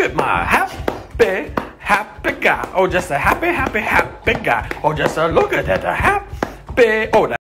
at my happy, happy guy. Oh, just a happy, happy, happy guy. Oh, just a look at that happy. Oh, that.